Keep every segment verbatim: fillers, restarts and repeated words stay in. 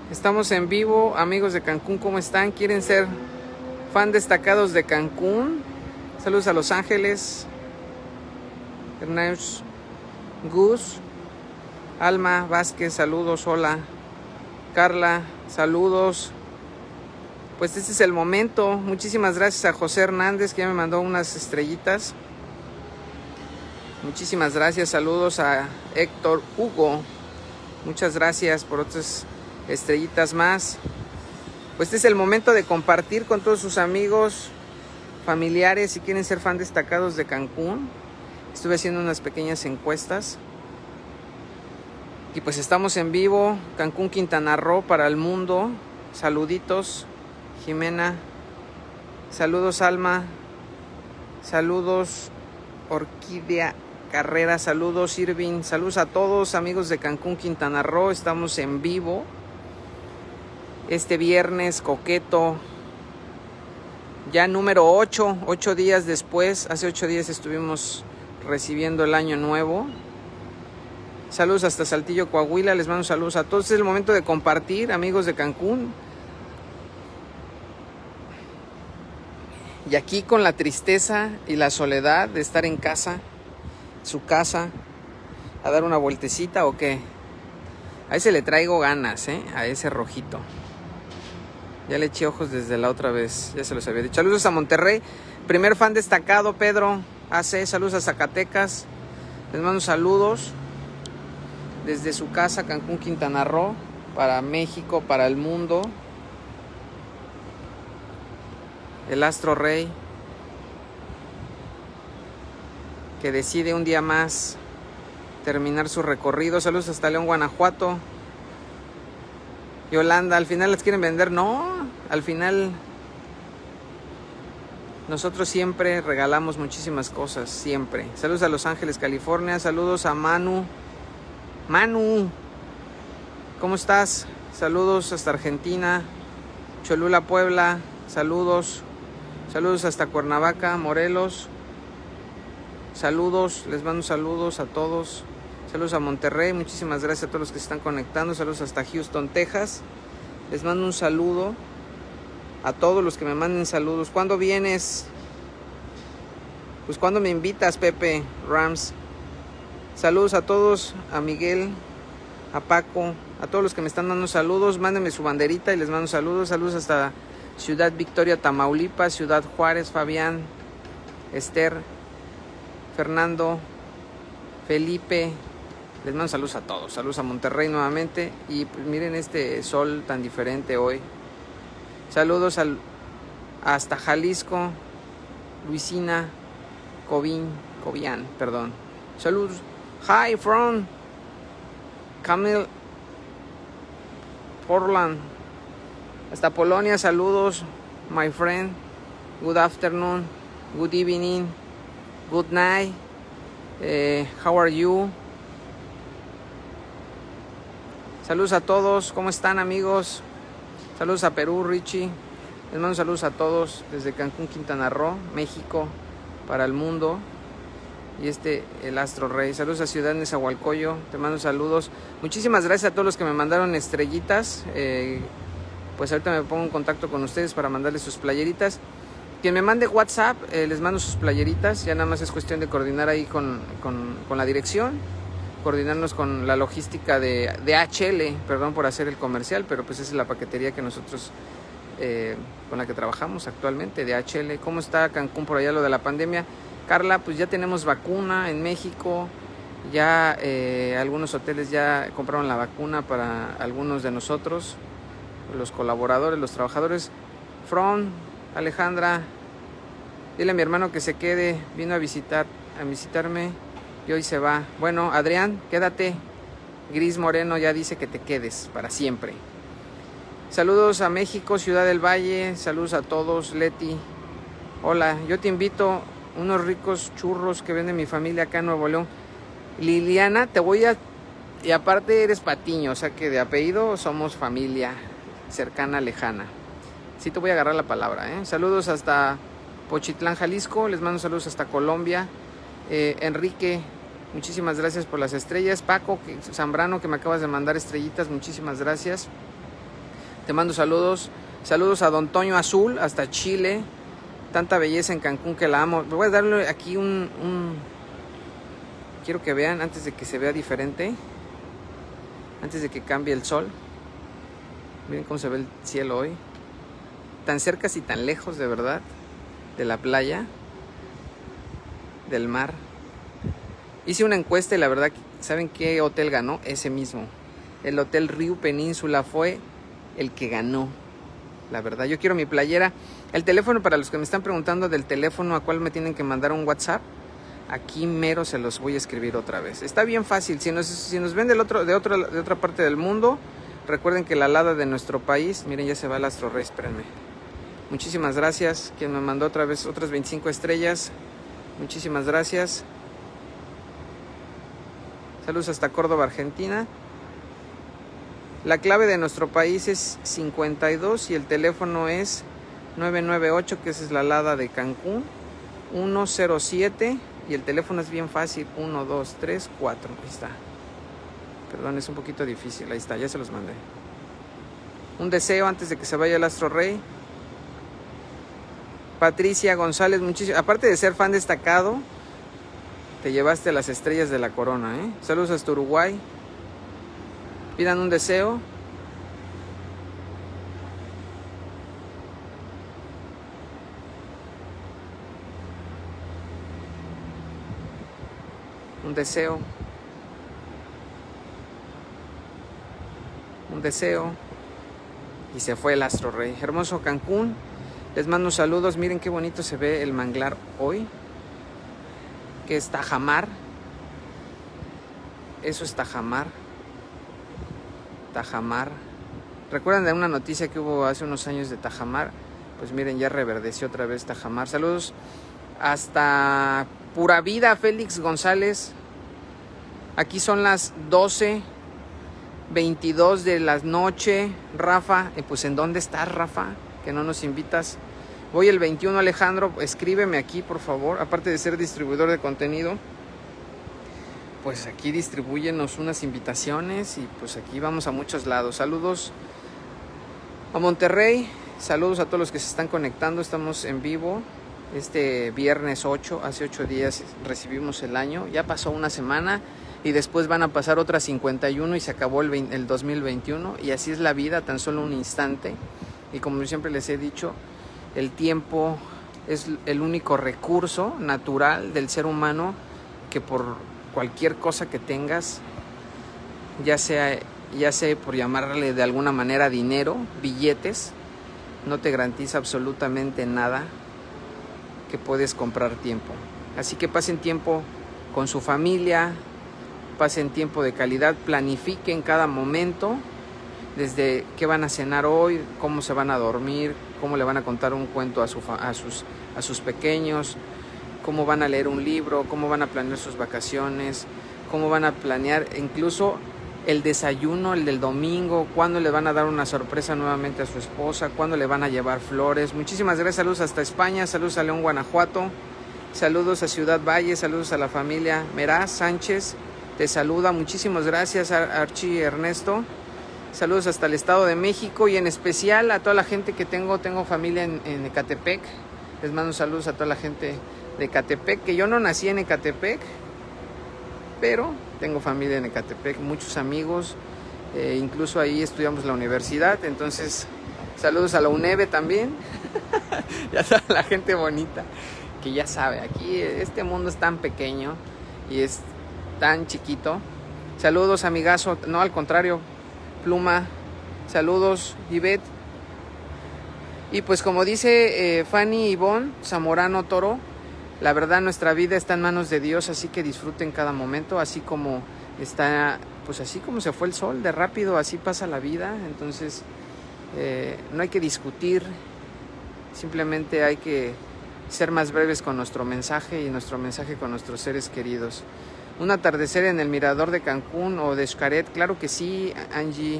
Estamos en vivo, amigos de Cancún, ¿cómo están? ¿Quieren ser fan destacados de Cancún? Saludos a Los Ángeles, Ernest, Gus, Alma Vázquez, saludos, hola. Carla, saludos. Pues este es el momento. Muchísimas gracias a José Hernández, que ya me mandó unas estrellitas. Muchísimas gracias, saludos a Héctor Hugo. Muchas gracias por otras estrellitas más. Pues este es el momento de compartir con todos sus amigos, familiares, si quieren ser fan destacados de Cancún. Estuve haciendo unas pequeñas encuestas. Y pues estamos en vivo, Cancún, Quintana Roo, para el mundo. Saluditos, Jimena. Saludos, Alma. Saludos, Orquídea Carrera. Saludos, Irving. Saludos a todos, amigos de Cancún, Quintana Roo. Estamos en vivo este viernes coqueto, ya número ocho, ocho días después. Hace ocho días estuvimos recibiendo el año nuevo. Saludos hasta Saltillo, Coahuila. Les mando saludos a todos. Es el momento de compartir, amigos de Cancún. Y aquí con la tristeza y la soledad de estar en casa, su casa, a dar una vueltecita o qué. A ese le traigo ganas, ¿eh? A ese rojito. Ya le eché ojos desde la otra vez, ya se los había dicho. Saludos a Monterrey, primer fan destacado, Pedro A C. Saludos a Zacatecas. Les mando saludos desde su casa, Cancún, Quintana Roo, para México, para el mundo. El Astro Rey, que decide un día más terminar su recorrido. Saludos hasta León, Guanajuato. Yolanda, al final las quieren vender. No, al final nosotros siempre regalamos muchísimas cosas, siempre. Saludos a Los Ángeles, California. Saludos a Manu. Manu, ¿cómo estás? Saludos hasta Argentina. Cholula, Puebla. Saludos. Saludos hasta Cuernavaca, Morelos. Saludos, les mando saludos a todos. Saludos a Monterrey, muchísimas gracias a todos los que se están conectando. Saludos hasta Houston, Texas. Les mando un saludo a todos los que me manden saludos. ¿Cuándo vienes? Pues cuando me invitas, Pepe Rams. Saludos a todos, a Miguel, a Paco, a todos los que me están dando saludos. Mándenme su banderita y les mando saludos. Saludos hasta Ciudad Victoria, Tamaulipas, Ciudad Juárez, Fabián, Esther, Fernando, Felipe. Les mando saludos a todos. Saludos a Monterrey nuevamente. Y pues miren este sol tan diferente hoy. Saludos al, hasta Jalisco, Luisina, Cobín, Cobian, perdón. Saludos. Hi from Camille, Portland. Hasta Polonia, saludos, my friend. Good afternoon, good evening, good night. Eh, how are you? Saludos a todos, ¿cómo están, amigos? Saludos a Perú, Richie. Les mando saludos a todos desde Cancún, Quintana Roo, México, para el mundo. Y este, el Astro Rey. Saludos a Ciudad Nezahualcóyotl, te mando saludos. Muchísimas gracias a todos los que me mandaron estrellitas. Eh, pues ahorita me pongo en contacto con ustedes para mandarles sus playeritas. Quien me mande WhatsApp, eh, les mando sus playeritas. Ya nada más es cuestión de coordinar ahí con, con, con la dirección. Coordinarnos con la logística de, de H L, perdón por hacer el comercial, pero pues esa es la paquetería que nosotros, eh, con la que trabajamos actualmente, de H L. ¿Cómo está Cancún por allá lo de la pandemia? Carla, pues ya tenemos vacuna en México. Ya eh, algunos hoteles ya compraron la vacuna para algunos de nosotros, los colaboradores, los trabajadores. From, Alejandra, dile a mi hermano que se quede, vino a visitar, a visitarme y hoy se va. Bueno, Adrián, quédate. Gris Moreno ya dice que te quedes para siempre. Saludos a México, Ciudad del Valle. Saludos a todos. Leti, hola, yo te invito unos ricos churros que vende mi familia acá en Nuevo León. Liliana, te voy a... Y aparte eres patiño, o sea que de apellido somos familia cercana, lejana. Sí te voy a agarrar la palabra, ¿eh? Saludos hasta Pochitlán, Jalisco. Les mando saludos hasta Colombia. Eh, Enrique, muchísimas gracias por las estrellas. Paco que, Zambrano, que me acabas de mandar estrellitas, muchísimas gracias. Te mando saludos. Saludos a Don Toño Azul, hasta Chile. Tanta belleza en Cancún que la amo. Voy a darle aquí un, un... Quiero que vean, antes de que se vea diferente. Antes de que cambie el sol. Miren cómo se ve el cielo hoy. Tan cerca y tan lejos, de verdad. De la playa. Del mar. Hice una encuesta y la verdad, ¿saben qué hotel ganó? Ese mismo. El Hotel Riu Península fue el que ganó. La verdad, yo quiero mi playera. El teléfono, para los que me están preguntando del teléfono a cuál me tienen que mandar un WhatsApp, aquí mero se los voy a escribir otra vez. Está bien fácil. Si nos, si nos ven del otro, de, otro, de otra parte del mundo, recuerden que la alada de nuestro país, miren, ya se va el Astro Rey, espérenme. Muchísimas gracias. Quien me mandó otra vez otras veinticinco estrellas. Muchísimas gracias. Saludos hasta Córdoba, Argentina. La clave de nuestro país es cincuenta y dos y el teléfono es nueve nueve ocho, que esa es la alada de Cancún, uno cero siete, y el teléfono es bien fácil, uno dos tres cuatro. Ahí está. Perdón, es un poquito difícil. Ahí está, ya se los mandé. Un deseo antes de que se vaya el Astro Rey. Patricia González, muchísimo. Aparte de ser fan destacado, te llevaste las estrellas de la corona, ¿eh? Saludos hasta Uruguay. Pidan un deseo. Un deseo. Un deseo. Y se fue el Astro Rey. Hermoso Cancún. Les mando saludos. Miren qué bonito se ve el manglar hoy. Que es Tajamar. Eso es Tajamar. Tajamar. ¿Recuerdan de una noticia que hubo hace unos años de Tajamar? Pues miren, ya reverdeció otra vez Tajamar. Saludos hasta Pura Vida, Félix González. Aquí son las doce veintidós de la noche. Rafa, eh, pues ¿en dónde estás, Rafa? Que no nos invitas. Voy el veintiuno, Alejandro. Escríbeme aquí, por favor. Aparte de ser distribuidor de contenido, pues aquí distribúyenos unas invitaciones y pues aquí vamos a muchos lados. Saludos a Monterrey, saludos a todos los que se están conectando. Estamos en vivo este viernes ocho, hace ocho días recibimos el año. Ya pasó una semana y después van a pasar otras cincuenta y uno y se acabó el, veinte, el dos mil veintiuno. Y así es la vida, tan solo un instante. Y como siempre les he dicho, el tiempo es el único recurso natural del ser humano que por cualquier cosa que tengas, ya sea, ya sea por llamarle de alguna manera dinero, billetes, no te garantiza absolutamente nada que puedes comprar tiempo. Así que pasen tiempo con su familia, pasen tiempo de calidad, planifiquen cada momento, desde qué van a cenar hoy, cómo se van a dormir, cómo le van a contar un cuento a, su, a, sus, a sus pequeños, cómo van a leer un libro, cómo van a planear sus vacaciones, cómo van a planear incluso el desayuno, el del domingo, cuándo le van a dar una sorpresa nuevamente a su esposa, cuándo le van a llevar flores. Muchísimas gracias, saludos hasta España, saludos a León, Guanajuato, saludos a Ciudad Valle, saludos a la familia Meraz Sánchez, te saluda, muchísimas gracias Archie Ernesto, saludos hasta el Estado de México y en especial a toda la gente que tengo, tengo familia en, en Ecatepec, les mando saludos a toda la gente de Ecatepec, que yo no nací en Ecatepec, pero tengo familia en Ecatepec, muchos amigos, eh, incluso ahí estudiamos la universidad, entonces saludos a la UNEVE también, ya saben, la gente bonita, que ya sabe, aquí este mundo es tan pequeño y es tan chiquito. Saludos amigazo, no al contrario, Pluma, saludos Ivette, y pues como dice eh, Fanny Ivonne Zamorano Toro, la verdad nuestra vida está en manos de Dios, así que disfruten cada momento, así como está, pues así como se fue el sol, de rápido, así pasa la vida. Entonces eh, no hay que discutir, simplemente hay que ser más breves con nuestro mensaje y nuestro mensaje con nuestros seres queridos. Un atardecer en el mirador de Cancún o de Xcaret, claro que sí, Angie,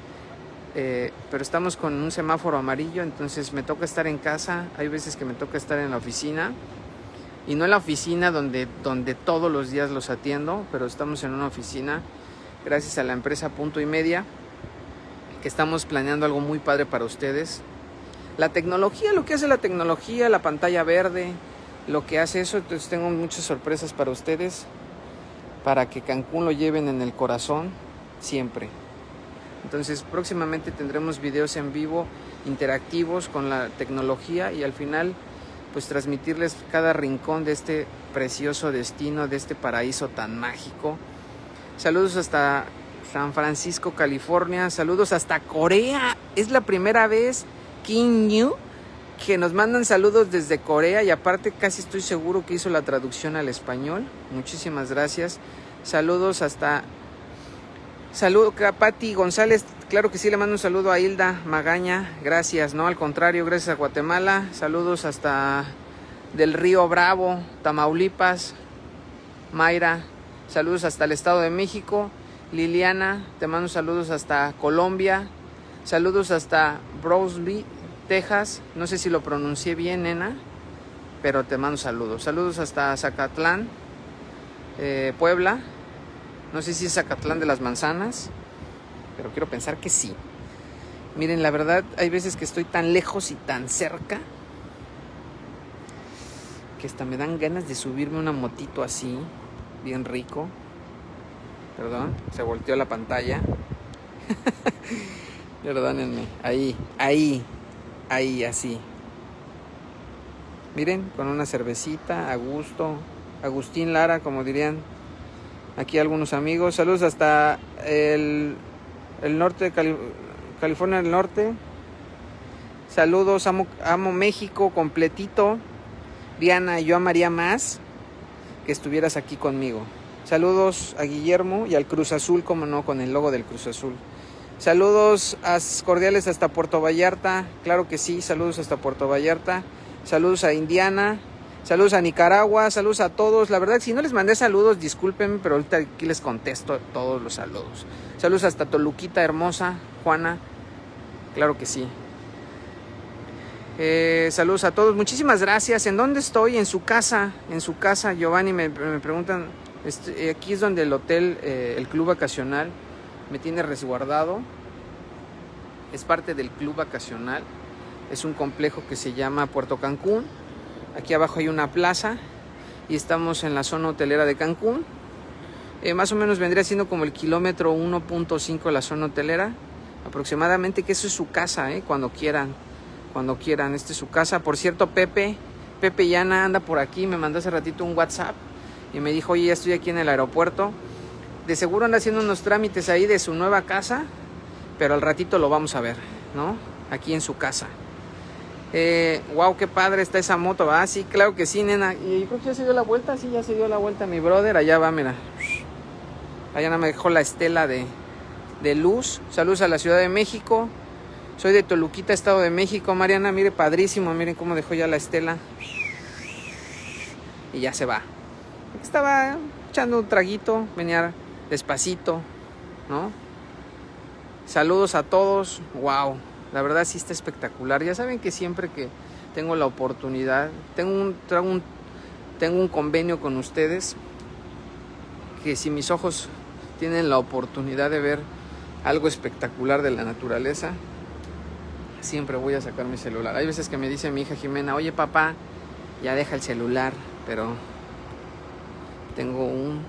eh, pero estamos con un semáforo amarillo, entonces me toca estar en casa, hay veces que me toca estar en la oficina. Y no en la oficina donde, donde todos los días los atiendo, pero estamos en una oficina gracias a la empresa Punto y Media, que estamos planeando algo muy padre para ustedes. La tecnología, lo que hace la tecnología, la pantalla verde, lo que hace eso. Entonces tengo muchas sorpresas para ustedes, para que Cancún lo lleven en el corazón siempre. Entonces próximamente tendremos videos en vivo interactivos con la tecnología y al final pues transmitirles cada rincón de este precioso destino, de este paraíso tan mágico. Saludos hasta San Francisco, California. Saludos hasta Corea. Es la primera vez, Kim New, que nos mandan saludos desde Corea y aparte casi estoy seguro que hizo la traducción al español. Muchísimas gracias. Saludos hasta... Saludo a Pati González, claro que sí, le mando un saludo a Hilda Magaña, gracias, no, al contrario, gracias a Guatemala. Saludos hasta del Río Bravo, Tamaulipas, Mayra. Saludos hasta el Estado de México. Liliana, te mando saludos hasta Colombia. Saludos hasta Brownsville, Texas. No sé si lo pronuncié bien, nena, pero te mando saludos. Saludos hasta Zacatlán, eh, Puebla. No sé si es Zacatlán de las Manzanas, pero quiero pensar que sí. Miren, la verdad, hay veces que estoy tan lejos y tan cerca que hasta me dan ganas de subirme una motito así, bien rico. Perdón, se volteó la pantalla. Perdónenme. Ahí, ahí, ahí, así. Miren, con una cervecita, a gusto. Agustín Lara, como dirían aquí algunos amigos. Saludos hasta el, el norte de Cali, California del Norte. Saludos, amo, amo México completito. Diana, yo amaría más que estuvieras aquí conmigo. Saludos a Guillermo y al Cruz Azul, como no, con el logo del Cruz Azul. Saludos cordiales hasta Puerto Vallarta, claro que sí, saludos hasta Puerto Vallarta. Saludos a Indiana. Saludos a Nicaragua, saludos a todos. La verdad, si no les mandé saludos, discúlpenme, pero ahorita aquí les contesto todos los saludos. Saludos hasta Toluquita hermosa, Juana. Claro que sí. Eh, saludos a todos. Muchísimas gracias. ¿En dónde estoy? En su casa. En su casa, Giovanni, me, me preguntan. Este, aquí es donde el hotel, eh, el club vacacional, me tiene resguardado. Es parte del club vacacional. Es un complejo que se llama Puerto Cancún. Aquí abajo hay una plaza y estamos en la zona hotelera de Cancún. Eh, más o menos vendría siendo como el kilómetro uno punto cinco de la zona hotelera, aproximadamente, que eso es su casa, eh, cuando quieran, cuando quieran, esta es su casa. Por cierto, Pepe, Pepe Llana anda por aquí, me mandó hace ratito un WhatsApp y me dijo, oye, ya estoy aquí en el aeropuerto. De seguro anda haciendo unos trámites ahí de su nueva casa, pero al ratito lo vamos a ver, ¿no? Aquí en su casa. Eh, wow, qué padre está esa moto. Ah, sí, claro que sí, nena. Y creo que ya se dio la vuelta. Sí, ya se dio la vuelta mi brother. Allá va, mira. Allá no me dejó la estela de, de luz. Saludos a la Ciudad de México. Soy de Toluquita, Estado de México. Mariana, mire, padrísimo. Miren cómo dejó ya la estela. Y ya se va. Estaba echando un traguito. Venía despacito, ¿no? Saludos a todos. Wow. La verdad sí está espectacular. Ya saben que siempre que tengo la oportunidad, tengo un, tengo un, tengo un convenio con ustedes, que si mis ojos tienen la oportunidad de ver algo espectacular de la naturaleza, siempre voy a sacar mi celular. Hay veces que me dice mi hija Jimena, oye papá, ya deja el celular, pero tengo un,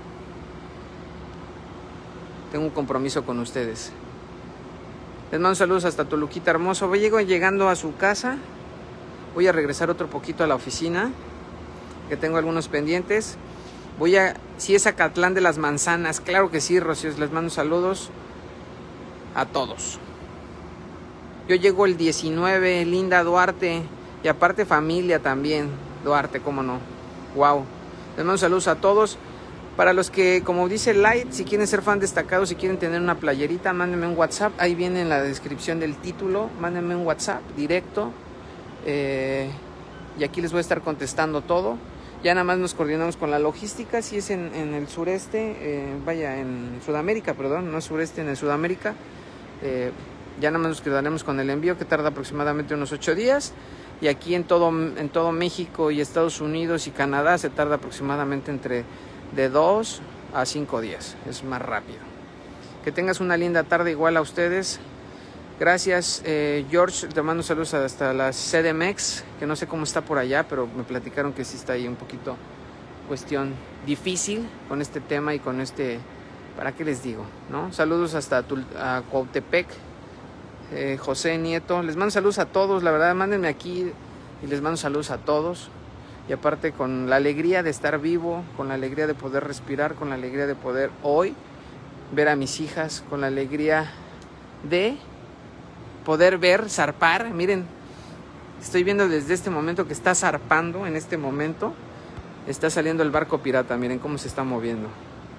tengo un compromiso con ustedes. Les mando saludos hasta Toluquita hermoso. Voy llegando a su casa. Voy a regresar otro poquito a la oficina, que tengo algunos pendientes. Voy a... Sí, es Zacatlán de las Manzanas. Claro que sí, Rocío. Les mando saludos a todos. Yo llego el diecinueve, linda Duarte. Y aparte familia también. Duarte, cómo no. Wow. Les mando saludos a todos. Para los que, como dice Light, si quieren ser fan destacado, si quieren tener una playerita, mándenme un WhatsApp. Ahí viene en la descripción del título. Mándenme un WhatsApp directo. Eh, y aquí les voy a estar contestando todo. Ya nada más nos coordinamos con la logística. Si es en, en el sureste, eh, vaya, en Sudamérica, perdón, no sureste, en el Sudamérica. Eh, ya nada más nos quedaremos con el envío, que tarda aproximadamente unos ocho días. Y aquí en todo, en todo México y Estados Unidos y Canadá se tarda aproximadamente entre... de dos a cinco días, es más rápido. Que tengas una linda tarde igual a ustedes. Gracias, eh, George, te mando saludos hasta la C D M X, que no sé cómo está por allá, pero me platicaron que sí está ahí un poquito cuestión difícil con este tema y con este, ¿para qué les digo? ¿No? Saludos hasta Tul a Cuautepec, eh, José Nieto, les mando saludos a todos, la verdad, mándenme aquí y les mando saludos a todos. Y aparte con la alegría de estar vivo, con la alegría de poder respirar, con la alegría de poder hoy ver a mis hijas, con la alegría de poder ver, zarpar. Miren, estoy viendo desde este momento que está zarpando, en este momento está saliendo el barco pirata, miren cómo se está moviendo.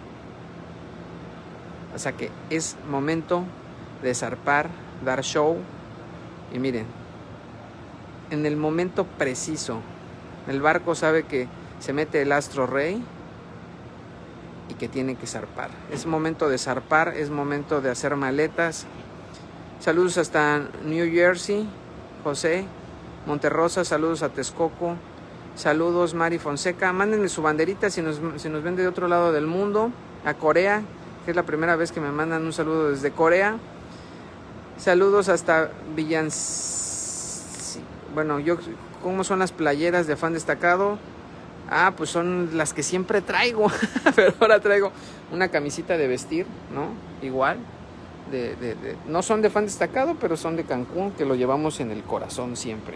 O sea que es momento de zarpar, dar show. Y miren, en el momento preciso, el barco sabe que se mete el astro rey y que tiene que zarpar. Es momento de zarpar, es momento de hacer maletas. Saludos hasta New Jersey, José Monterrosa, saludos a Texcoco, saludos Mari Fonseca, mándenme su banderita si nos, si nos ven de otro lado del mundo, a Corea, que es la primera vez que me mandan un saludo desde Corea. Saludos hasta Villan... Bueno, yo, ¿cómo son las playeras de Fan Destacado? Ah, pues son las que siempre traigo, pero ahora traigo una camisita de vestir, ¿no? Igual. De, de, de, no son de Fan Destacado, pero son de Cancún, que lo llevamos en el corazón siempre,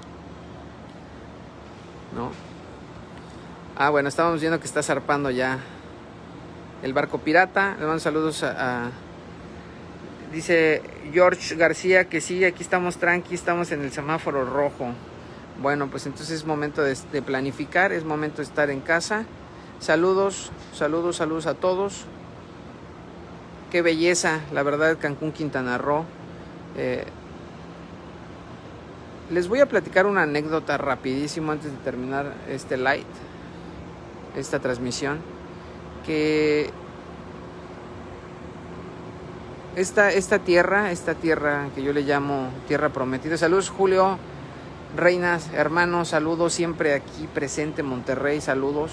¿no? Ah, bueno, estábamos viendo que está zarpando ya el barco pirata. Le mando saludos a, a dice George García que sí, aquí estamos tranqui, estamos en el semáforo rojo. Bueno, pues entonces es momento de, de planificar, es momento de estar en casa. Saludos, saludos, saludos a todos. Qué belleza, la verdad, Cancún, Quintana Roo. Eh, les voy a platicar una anécdota rapidísimo antes de terminar este light, esta transmisión. Que esta, esta tierra, esta tierra que yo le llamo tierra prometida. Saludos, Julio, reinas, hermanos, saludos, siempre aquí presente, Monterrey, saludos.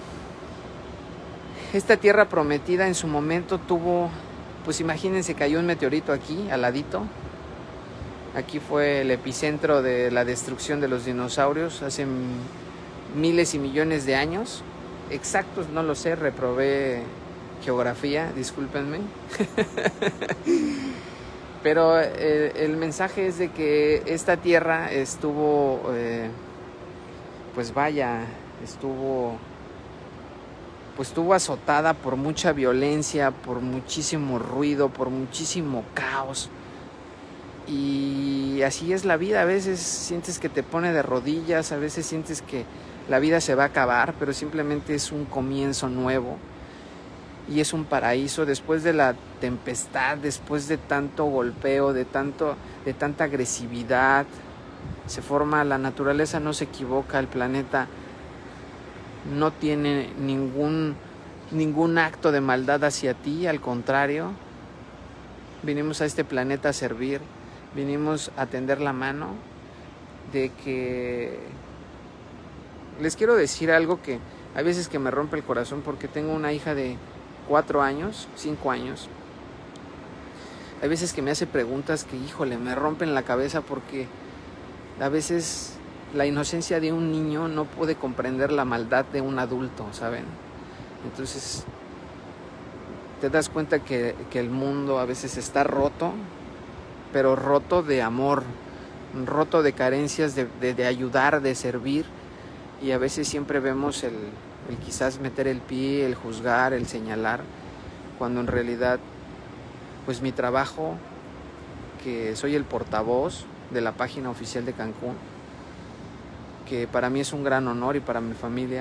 Esta tierra prometida en su momento tuvo, pues imagínense, cayó un meteorito aquí, al ladito. Aquí fue el epicentro de la destrucción de los dinosaurios hace miles y millones de años. Exactos no lo sé, reprobé geografía, discúlpenme. Pero eh, el mensaje es de que esta tierra estuvo, eh, pues vaya, estuvo... pues estuvo azotada por mucha violencia, por muchísimo ruido, por muchísimo caos. Y así es la vida, a veces sientes que te pone de rodillas, a veces sientes que la vida se va a acabar, pero simplemente es un comienzo nuevo. Y es un paraíso después de la tempestad, después de tanto golpeo, de, tanto, de tanta agresividad. Se forma, la naturaleza no se equivoca, el planeta no tiene ningún, ningún acto de maldad hacia ti, al contrario. Vinimos a este planeta a servir, vinimos a tender la mano. De que les quiero decir algo que hay veces que me rompe el corazón, porque tengo una hija de cuatro años, cinco años. Hay veces que me hace preguntas que, híjole, me rompen la cabeza, porque a veces la inocencia de un niño no puede comprender la maldad de un adulto, ¿saben? Entonces te das cuenta que, que el mundo a veces está roto, pero roto de amor, roto de carencias de, de, de ayudar, de servir. Y a veces siempre vemos el, el quizás meter el pie, el juzgar, el señalar, cuando en realidad pues mi trabajo, que soy el portavoz de la página oficial de Cancún, que para mí es un gran honor, y para mi familia,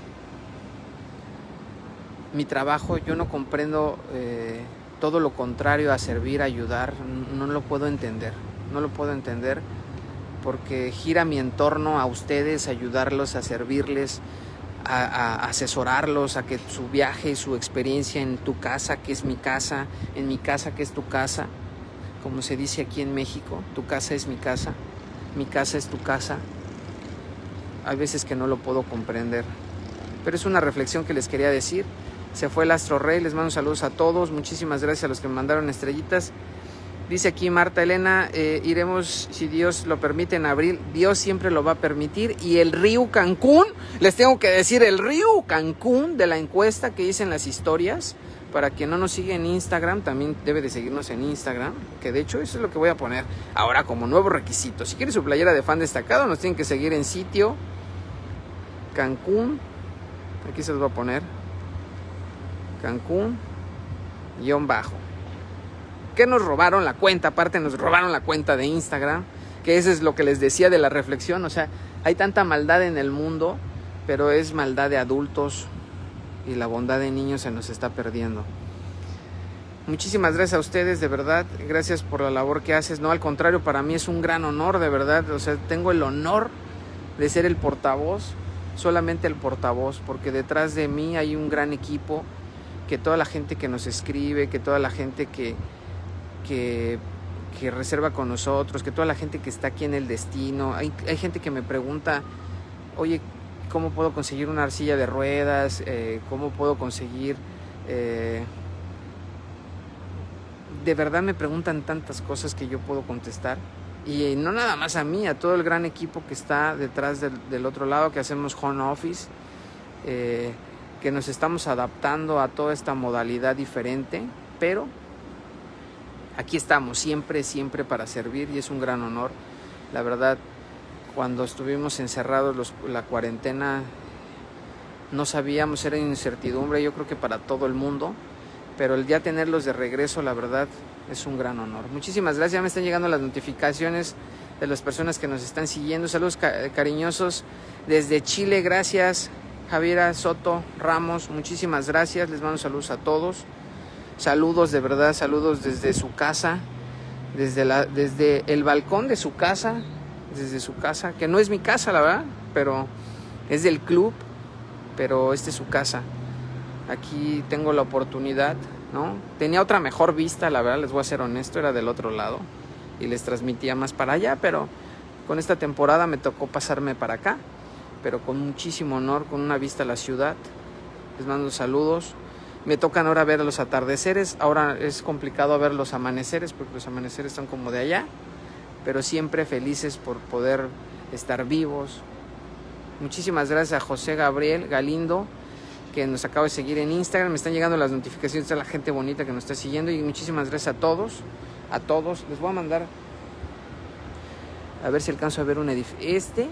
mi trabajo, yo no comprendo eh, todo lo contrario a servir, a ayudar, no, no lo puedo entender, no lo puedo entender, porque gira mi entorno a ustedes, a ayudarlos, a servirles, a, a asesorarlos, a que su viaje y su experiencia en tu casa, que es mi casa, en mi casa, que es tu casa, como se dice aquí en México, tu casa es mi casa, mi casa es tu casa. Hay veces que no lo puedo comprender, pero es una reflexión que les quería decir. Se fue el astro rey, les mando saludos a todos, muchísimas gracias a los que me mandaron estrellitas. Dice aquí Marta Elena, eh, iremos, si Dios lo permite, en abril. Dios siempre lo va a permitir. Y el Río Cancún, les tengo que decir, el Río Cancún de la encuesta que hice en las historias, para quien no nos sigue en Instagram, también debe de seguirnos en Instagram, que de hecho eso es lo que voy a poner ahora como nuevo requisito. Si quiere su playera de fan destacado, nos tienen que seguir en sitio Cancún, aquí se los voy a poner, Cancún, guión bajo. Que nos robaron la cuenta, aparte nos robaron la cuenta de Instagram, que eso es lo que les decía de la reflexión. O sea, hay tanta maldad en el mundo, pero es maldad de adultos y la bondad de niños se nos está perdiendo. Muchísimas gracias a ustedes, de verdad, gracias por la labor que haces. No, al contrario, para mí es un gran honor, de verdad. O sea, tengo el honor de ser el portavoz, solamente el portavoz, porque detrás de mí hay un gran equipo, que toda la gente que nos escribe, que toda la gente que Que, que reserva con nosotros, que toda la gente que está aquí en el destino. Hay, hay gente que me pregunta, oye, ¿cómo puedo conseguir una arcilla de ruedas? Eh, ¿Cómo puedo conseguir...? Eh... De verdad me preguntan tantas cosas que yo puedo contestar. Y no nada más a mí, a todo el gran equipo que está detrás del, del otro lado, que hacemos home office, eh, que nos estamos adaptando a toda esta modalidad diferente, pero... aquí estamos siempre, siempre para servir y es un gran honor. La verdad, cuando estuvimos encerrados los, la cuarentena, no sabíamos, era incertidumbre, yo creo que para todo el mundo, pero el ya tenerlos de regreso, la verdad, es un gran honor. Muchísimas gracias, ya me están llegando las notificaciones de las personas que nos están siguiendo. Saludos ca- cariñosos desde Chile, gracias. Javiera Soto Ramos, muchísimas gracias, les mando saludos a todos. Saludos, de verdad, saludos desde su casa, desde, la, desde el balcón de su casa, desde su casa, que no es mi casa, la verdad, pero es del club, pero esta es su casa. Aquí tengo la oportunidad, ¿no? Tenía otra mejor vista, la verdad, les voy a ser honesto, era del otro lado y les transmitía más para allá, pero con esta temporada me tocó pasarme para acá, pero con muchísimo honor, con una vista a la ciudad. Les mando saludos. Me tocan ahora ver los atardeceres, ahora es complicado ver los amaneceres porque los amaneceres están como de allá, pero siempre felices por poder estar vivos. Muchísimas gracias a José Gabriel Galindo, que nos acaba de seguir en Instagram. Me están llegando las notificaciones de la gente bonita que nos está siguiendo y muchísimas gracias a todos, a todos. Les voy a mandar, a ver si alcanzo a ver un edificio. Este,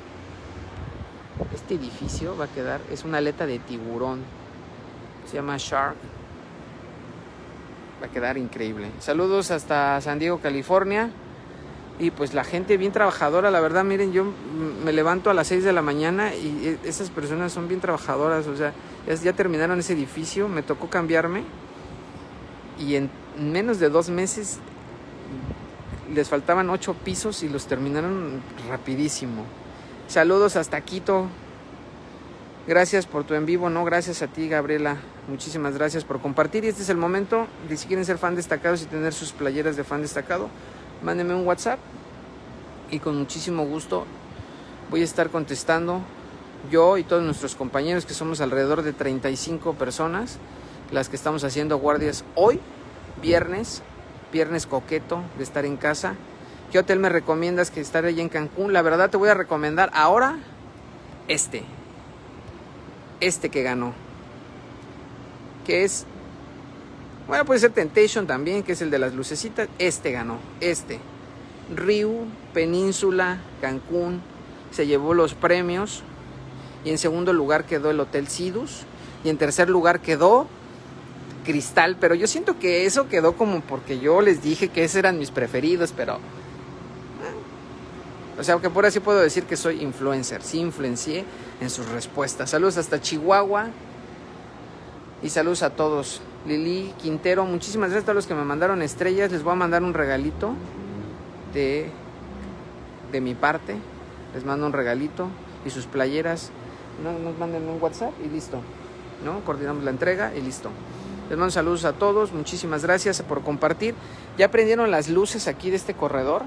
este edificio va a quedar, es una aleta de tiburón. Se llama Shark. Va a quedar increíble. Saludos hasta San Diego, California. Y pues la gente bien trabajadora, la verdad, miren, yo me levanto a las seis de la mañana y esas personas son bien trabajadoras. O sea, ya, ya terminaron ese edificio, me tocó cambiarme y en menos de dos meses les faltaban ocho pisos y los terminaron rapidísimo. Saludos hasta Quito. Gracias por tu en vivo, no, gracias a ti, Gabriela. Muchísimas gracias por compartir. Y este es el momento de, si quieren ser fan destacados y tener sus playeras de fan destacado, mándenme un WhatsApp y con muchísimo gusto voy a estar contestando. Yo y todos nuestros compañeros, que somos alrededor de treinta y cinco personas, las que estamos haciendo guardias hoy, viernes, viernes coqueto de estar en casa. ¿Qué hotel me recomiendas que estar allá en Cancún? La verdad te voy a recomendar ahora este. Este que ganó, que es, bueno, puede ser Temptation también, que es el de las lucecitas. Este ganó, este Riu Península Cancún se llevó los premios, y en segundo lugar quedó el Hotel Sidus, y en tercer lugar quedó Cristal. Pero yo siento que eso quedó como porque yo les dije que esos eran mis preferidos, pero o sea, que por así puedo decir que soy influencer. Sí influencié en sus respuestas. Saludos hasta Chihuahua. Y saludos a todos. Lili Quintero, muchísimas gracias a todos los que me mandaron estrellas. Les voy a mandar un regalito de, de mi parte. Les mando un regalito y sus playeras. No, nos manden un WhatsApp y listo, ¿no? Coordinamos la entrega y listo. Les mando saludos a todos. Muchísimas gracias por compartir. Ya prendieron las luces aquí de este corredor.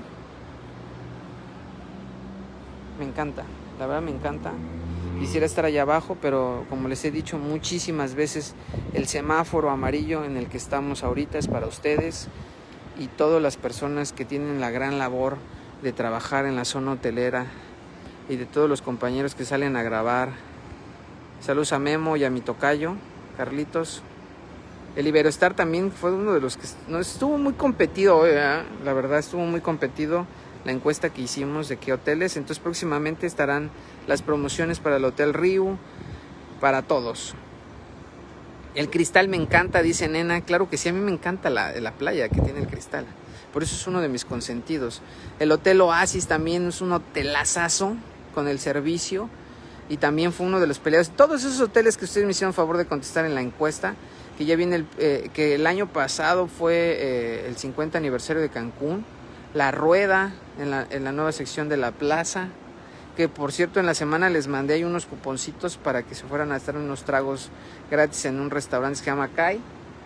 Me encanta, la verdad me encanta. Quisiera estar allá abajo, pero como les he dicho muchísimas veces, el semáforo amarillo en el que estamos ahorita es para ustedes. y todas las personas que tienen la gran labor de trabajar en la zona hotelera y de todos los compañeros que salen a grabar. Saludos a Memo y a mi tocayo, Carlitos. El Iberostar también fue uno de los que no, estuvo muy competido hoy, ¿eh? La verdad estuvo muy competido la encuesta que hicimos de qué hoteles. Entonces próximamente estarán las promociones para el Hotel Riu, para todos. El Cristal me encanta, dice Nena. Claro que sí, a mí me encanta la, la playa que tiene el Cristal. Por eso es uno de mis consentidos. El Hotel Oasis también es un hotelazazo con el servicio. Y también fue uno de los peleados. Todos esos hoteles que ustedes me hicieron favor de contestar en la encuesta, que ya viene el, eh, que el año pasado fue eh, el cincuenta aniversario de Cancún. La Rueda en la, en la nueva sección de la plaza. Que por cierto en la semana les mandé ahí unos cuponcitos para que se fueran a estar unos tragos gratis en un restaurante que se llama Kai.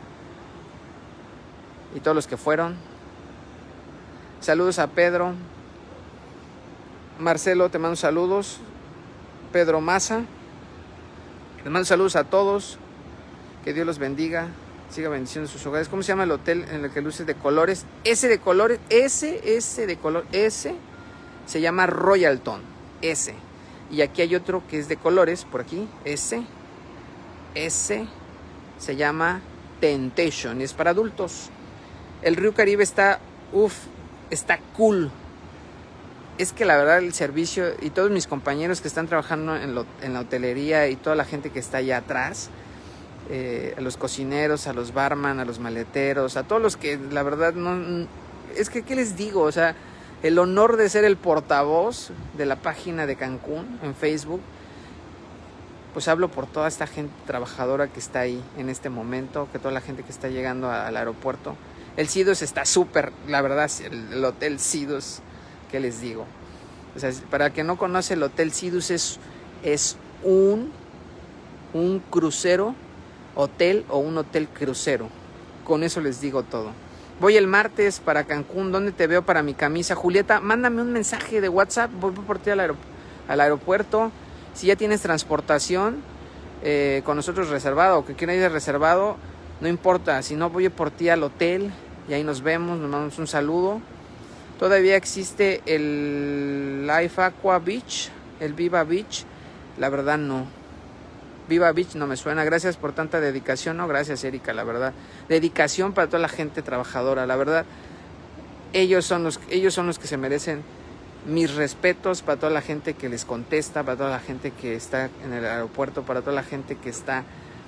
Y todos los que fueron. Saludos a Pedro. Marcelo, te mando saludos. Pedro Maza. Les mando saludos a todos. Que Dios los bendiga. Siga bendiciendo sus hogares. ¿Cómo se llama el hotel en el que luces de colores? Ese de colores. Ese, ese de color. Ese se llama Royalton. Ese. Y aquí hay otro que es de colores. Por aquí. Ese. Ese se llama Temptation. Y es para adultos. El Río Caribe está. Uff. Está cool. Es que la verdad el servicio y todos mis compañeros que están trabajando en, lo, en la hotelería y toda la gente que está allá atrás, eh, a los cocineros, a los barman, a los maleteros, a todos los que la verdad no... Es que, ¿qué les digo? O sea, el honor de ser el portavoz de la página de Cancún en Facebook, pues hablo por toda esta gente trabajadora que está ahí en este momento, que toda la gente que está llegando a, al aeropuerto. El Sidus está súper, la verdad, el, el Hotel Sidus... ¿Qué les digo? O sea, para el que no conoce el Hotel Sidus es, es un, un crucero hotel o un hotel crucero. Con eso les digo todo. Voy el martes para Cancún. ¿Dónde te veo para mi camisa? Julieta, mándame un mensaje de WhatsApp. Voy por ti al, aerop al aeropuerto. Si ya tienes transportación eh, con nosotros reservado o que quieras ir reservado, no importa. Si no, voy por ti al hotel y ahí nos vemos. Nos mandamos un saludo. Todavía existe el Life Aqua Beach, el Viva Beach. La verdad no. Viva Beach no me suena. Gracias por tanta dedicación. No, gracias Erika, la verdad. Dedicación para toda la gente trabajadora. La verdad, ellos son los, ellos son los que se merecen mis respetos, para toda la gente que les contesta, para toda la gente que está en el aeropuerto, para toda la gente que está,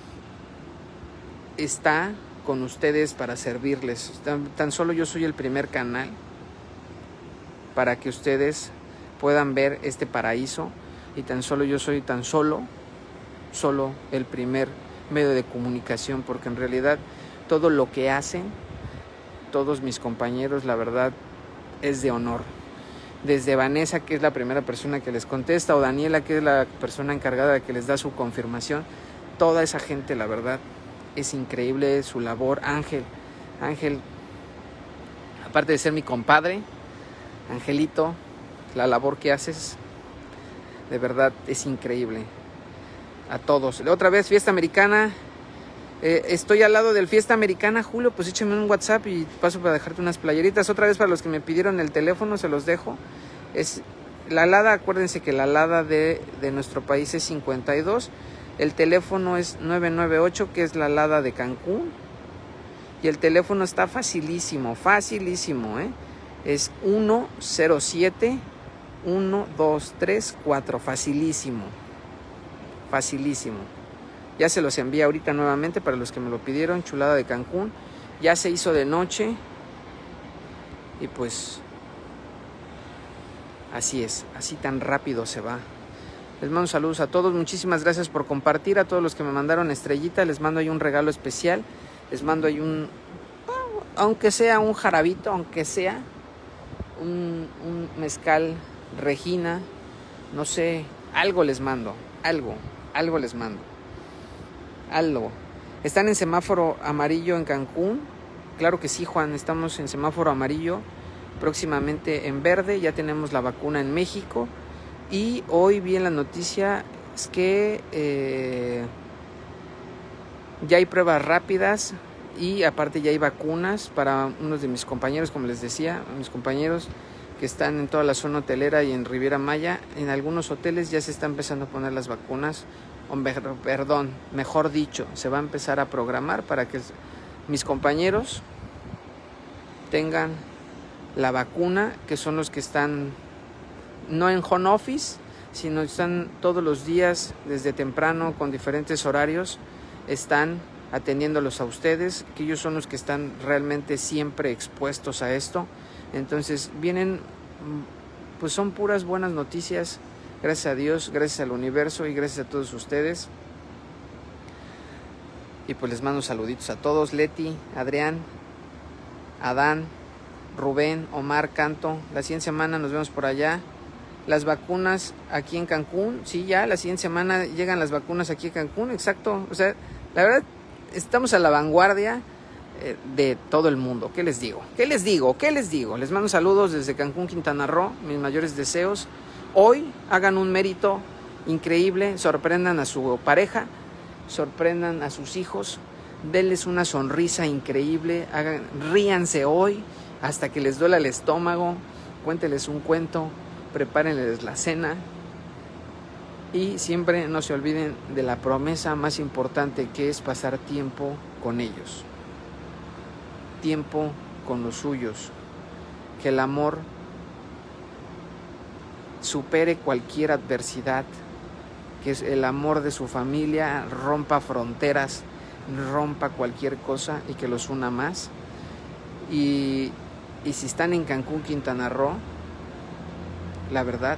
está con ustedes para servirles. Tan, tan solo yo soy el primer canal para que ustedes puedan ver este paraíso, y tan solo yo soy tan solo, solo el primer medio de comunicación, porque en realidad todo lo que hacen todos mis compañeros, la verdad, es de honor. Desde Vanessa, que es la primera persona que les contesta, o Daniela, que es la persona encargada de que les da su confirmación, toda esa gente, la verdad, es increíble su labor. Ángel, Ángel, aparte de ser mi compadre, Angelito, la labor que haces, de verdad es increíble. A todos. Otra vez, Fiesta Americana. Eh, estoy al lado del Fiesta Americana, Julio. Pues échame un WhatsApp y paso para dejarte unas playeritas. Otra vez, para los que me pidieron el teléfono, se los dejo. Es la alada, acuérdense que la alada de, de nuestro país es cincuenta y dos. El teléfono es nueve nueve ocho, que es la alada de Cancún. Y el teléfono está facilísimo, facilísimo, ¿eh? Es uno cero siete uno dos tres cuatro, facilísimo, facilísimo. Ya se los envié ahorita nuevamente para los que me lo pidieron. Chulada de Cancún. Ya se hizo de noche. Y pues así es, así tan rápido se va. Les mando saludos a todos. Muchísimas gracias por compartir. A todos los que me mandaron estrellita, les mando ahí un regalo especial. Les mando ahí un, aunque sea un jarabito, aunque sea un, un mezcal Regina, no sé, algo les mando, algo, algo les mando, algo. ¿Están en semáforo amarillo en Cancún? Claro que sí, Juan, estamos en semáforo amarillo, próximamente en verde. Ya tenemos la vacuna en México. Y hoy vi en la noticia es que eh, ya hay pruebas rápidas y aparte ya hay vacunas para unos de mis compañeros, como les decía, mis compañeros que están en toda la zona hotelera y en Riviera Maya. En algunos hoteles ya se están empezando a poner las vacunas, o, perdón, mejor dicho, se va a empezar a programar para que mis compañeros tengan la vacuna, que son los que están no en home office, sino están todos los días desde temprano con diferentes horarios, están atendiéndolos a ustedes, que ellos son los que están realmente siempre expuestos a esto. Entonces vienen, pues son puras buenas noticias, gracias a Dios, gracias al universo y gracias a todos ustedes. Y pues les mando saluditos a todos, Leti, Adrián, Adán, Rubén, Omar, Canto. La siguiente semana nos vemos por allá. Las vacunas aquí en Cancún, sí, ya la siguiente semana llegan las vacunas aquí en Cancún, exacto. O sea, la verdad, estamos a la vanguardia eh, de todo el mundo. ¿Qué les digo? ¿Qué les digo? ¿Qué les digo? Les mando saludos desde Cancún, Quintana Roo, mis mayores deseos. Hoy hagan un mérito increíble, sorprendan a su pareja, sorprendan a sus hijos, denles una sonrisa increíble, hagan, ríanse hoy hasta que les duela el estómago, cuénteles un cuento, prepárenles la cena y siempre no se olviden de la promesa más importante, que es pasar tiempo con ellos, tiempo con los suyos, que el amor supere cualquier adversidad, que el amor de su familia rompa fronteras, rompa cualquier cosa y que los una más. Y, y si están en Cancún, Quintana Roo, la verdad,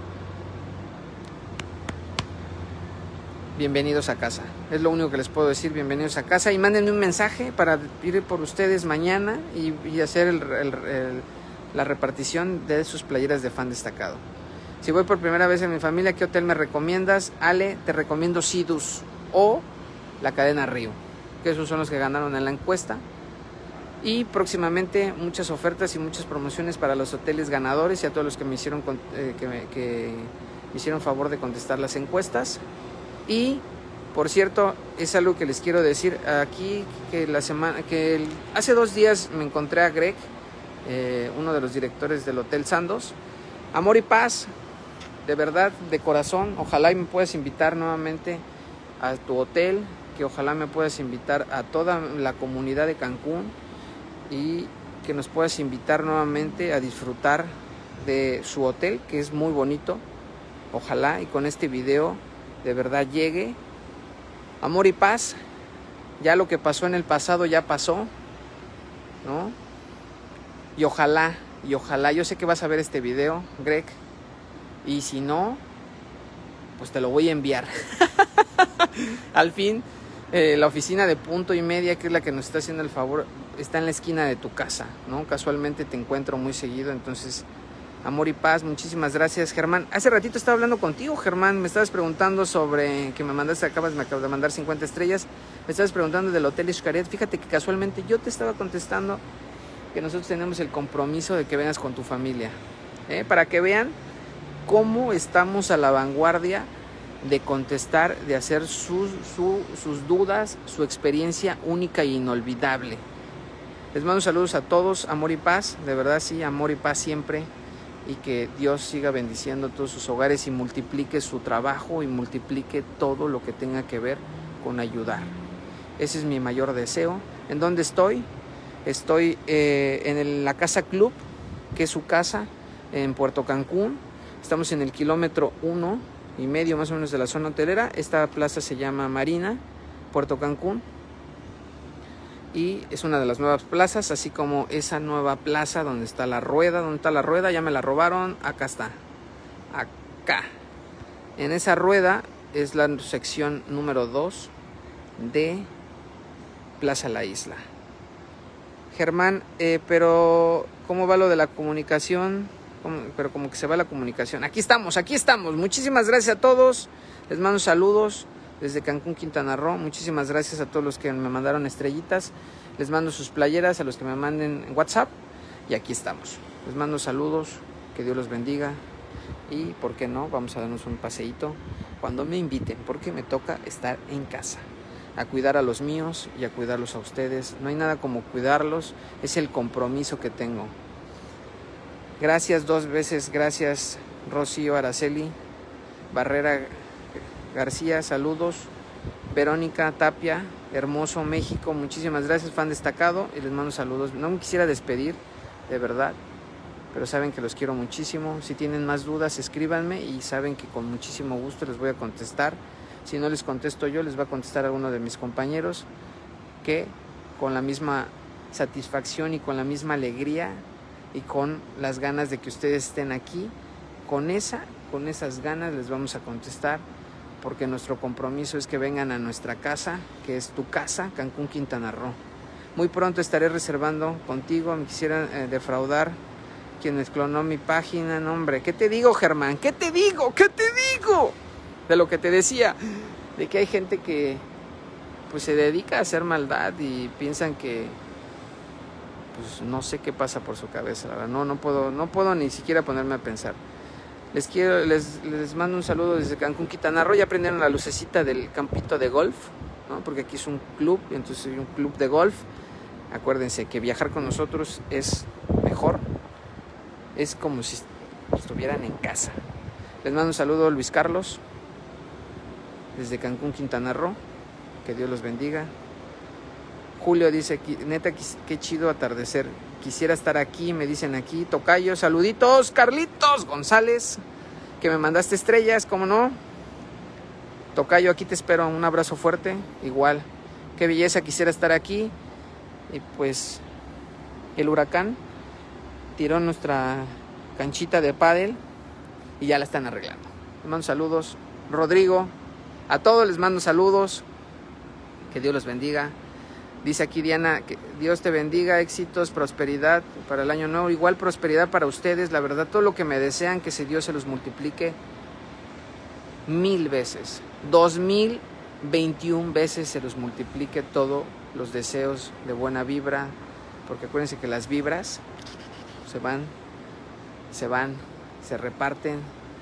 bienvenidos a casa. Es lo único que les puedo decir, bienvenidos a casa. Y mándenme un mensaje para ir por ustedes mañana y, y hacer el, el, el, la repartición de sus playeras de fan destacado. Si voy por primera vez en mi familia, ¿qué hotel me recomiendas? Ale, te recomiendo Sidus o la cadena Río, que esos son los que ganaron en la encuesta. Y próximamente muchas ofertas y muchas promociones para los hoteles ganadores y a todos los que me hicieron eh, que, me, que me hicieron favor de contestar las encuestas. Y por cierto, es algo que les quiero decir aquí, que la semana que el, hace dos días me encontré a Greg, eh, uno de los directores del Hotel Sandos. Amor y paz, de verdad, de corazón, ojalá y me puedas invitar nuevamente a tu hotel, que ojalá me puedas invitar a toda la comunidad de Cancún y que nos puedas invitar nuevamente a disfrutar de su hotel, que es muy bonito. Ojalá y con este video de verdad llegue. Amor y paz. Ya lo que pasó en el pasado ya pasó, ¿no? Y ojalá, y ojalá, yo sé que vas a ver este video, Greg, y si no, pues te lo voy a enviar. Al fin, eh, la oficina de Punto y Media, que es la que nos está haciendo el favor, está en la esquina de tu casa, ¿no? Casualmente te encuentro muy seguido, entonces, amor y paz, muchísimas gracias, Germán. Hace ratito estaba hablando contigo, Germán, me estabas preguntando sobre, que me mandaste, acabas, me acabas de mandar cincuenta estrellas, me estabas preguntando del Hotel Xcaret. Fíjate que casualmente yo te estaba contestando que nosotros tenemos el compromiso de que vengas con tu familia, ¿eh? Para que vean cómo estamos a la vanguardia de contestar, de hacer sus, su, sus dudas, su experiencia única e inolvidable. Les mando saludos a todos, amor y paz, de verdad sí, amor y paz siempre, y que Dios siga bendiciendo todos sus hogares y multiplique su trabajo y multiplique todo lo que tenga que ver con ayudar. Ese es mi mayor deseo. ¿En dónde estoy? Estoy eh, en el, la Casa Club, que es su casa, en Puerto Cancún. Estamos en el kilómetro uno y medio más o menos de la zona hotelera. Esta plaza se llama Marina, Puerto Cancún. Y es una de las nuevas plazas, así como esa nueva plaza donde está la rueda. ¿Dónde está la rueda? Ya me la robaron. Acá está. Acá. En esa rueda es la sección número dos de Plaza La Isla. Germán, eh, pero ¿cómo va lo de la comunicación? ¿Cómo? Pero como que se va la comunicación. Aquí estamos, aquí estamos. Muchísimas gracias a todos. Les mando saludos desde Cancún, Quintana Roo. Muchísimas gracias a todos los que me mandaron estrellitas. Les mando sus playeras, a los que me manden en WhatsApp. Y aquí estamos. Les mando saludos. Que Dios los bendiga. Y, ¿por qué no? Vamos a darnos un paseíto cuando me inviten, porque me toca estar en casa. a cuidar a los míos y a cuidarlos a ustedes. No hay nada como cuidarlos, es el compromiso que tengo. Gracias dos veces, gracias Rocío Araceli Barrera García, saludos. Verónica Tapia, hermoso México, muchísimas gracias, fan destacado, y les mando saludos. No me quisiera despedir, de verdad, pero saben que los quiero muchísimo. Si tienen más dudas, escríbanme y saben que con muchísimo gusto les voy a contestar. Si no les contesto yo, les va a contestar alguno de mis compañeros, que con la misma satisfacción y con la misma alegría y con las ganas de que ustedes estén aquí, con esa, con esas ganas les vamos a contestar, porque nuestro compromiso es que vengan a nuestra casa, que es tu casa, Cancún, Quintana Roo. Muy pronto estaré reservando contigo. Me quisieran eh, defraudar quienes clonó mi página. No, hombre, ¿qué te digo, Germán? ¿Qué te digo? ¿Qué te digo? De lo que te decía, de que hay gente que pues se dedica a hacer maldad y piensan que pues no sé qué pasa por su cabeza. La verdad, no, no puedo, no puedo ni siquiera ponerme a pensar. Les quiero, les, les mando un saludo desde Cancún, Quintana Roo. Ya prendieron la lucecita del campito de golf, ¿no? Porque aquí es un club, entonces hay un club de golf. Acuérdense que viajar con nosotros es mejor. Es como si estuvieran en casa. Les mando un saludo, Luis Carlos, desde Cancún, Quintana Roo. Que Dios los bendiga. Julio dice, neta, qué chido atardecer. Quisiera estar aquí, me dicen aquí. Tocayo, saluditos. Carlitos González, que me mandaste estrellas, ¿cómo no? Tocayo, aquí te espero, un abrazo fuerte. Igual, qué belleza, quisiera estar aquí. Y pues, el huracán tiró nuestra canchita de pádel y ya la están arreglando. Les mando saludos. Rodrigo, a todos les mando saludos. Que Dios los bendiga. Dice aquí Diana, que Dios te bendiga, éxitos, prosperidad para el año nuevo. Igual prosperidad para ustedes, la verdad, todo lo que me desean, que ese Dios se los multiplique mil veces. Dos mil veintiún veces se los multiplique todos los deseos de buena vibra. Porque acuérdense que las vibras se van, se van, se reparten.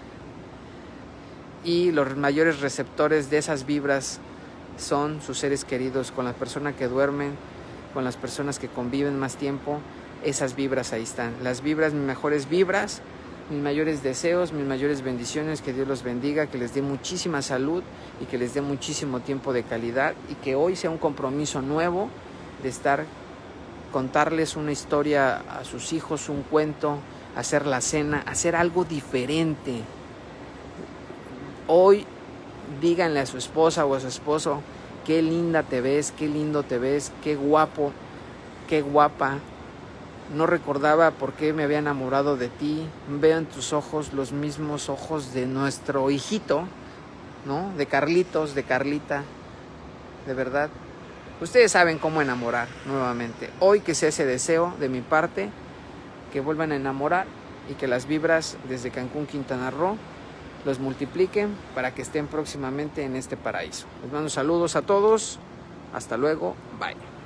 Y los mayores receptores de esas vibras son sus seres queridos, con las personas que duermen, con las personas que conviven más tiempo. Esas vibras ahí están, las vibras, mis mejores vibras, mis mayores deseos, mis mayores bendiciones. Que Dios los bendiga, que les dé muchísima salud y que les dé muchísimo tiempo de calidad, y que hoy sea un compromiso nuevo de estar, contarles una historia a sus hijos, un cuento, hacer la cena, hacer algo diferente. Hoy díganle a su esposa o a su esposo, qué linda te ves, qué lindo te ves, qué guapo, qué guapa. No recordaba por qué me había enamorado de ti. Veo en tus ojos los mismos ojos de nuestro hijito, ¿no? De Carlitos, de Carlita. De verdad. Ustedes saben cómo enamorar nuevamente. Hoy que sea ese deseo de mi parte, que vuelvan a enamorar y que las vibras desde Cancún, Quintana Roo, los multipliquen para que estén próximamente en este paraíso. Les mando saludos a todos. Hasta luego. Bye.